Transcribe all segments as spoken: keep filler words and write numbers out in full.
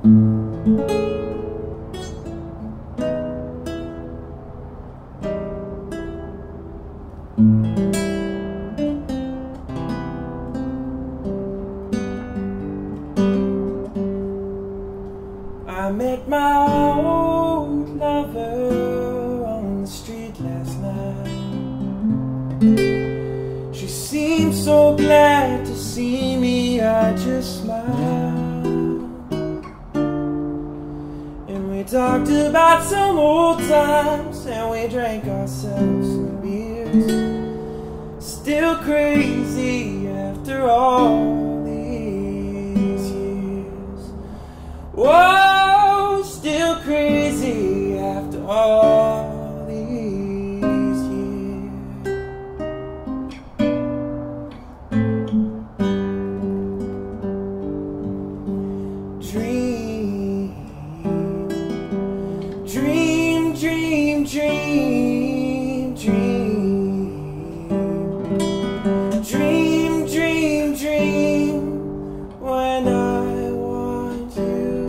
I met my old lover on the street last night. She seemed so glad to see me, I just smiled. And we talked about some old times, and we drank ourselves some beers. Still crazy after all these years. Whoa, still crazy after all these years. Dream, dream, dream, dream, dream, dream, dream, dream. When I want you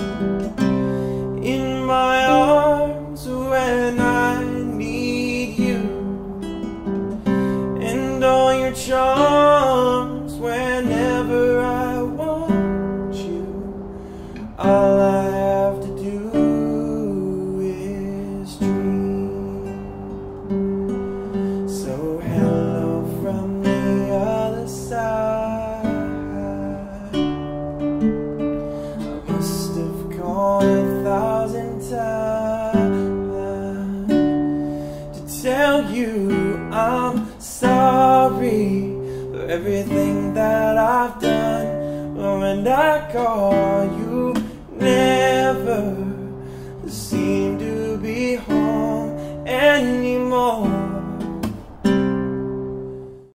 in my arms, when I need you, and all your charms whenever I want you. All I have to do is dream. So hello from the other side. I must have called a thousand times to tell you I'm sorry for everything that I've done. But when I call, you never seem to be home anymore.